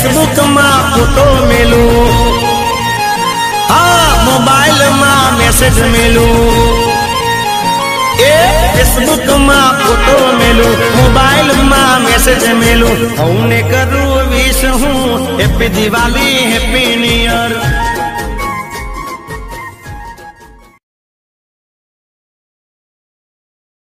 Facebook में photo मेलू, हाँ mobile में मैसेज मेलू, फेसबुक में फोटो मेलू, मोबाइल में मैसेज मेलू। हमने करू विश हूँ happy Diwali happy new year.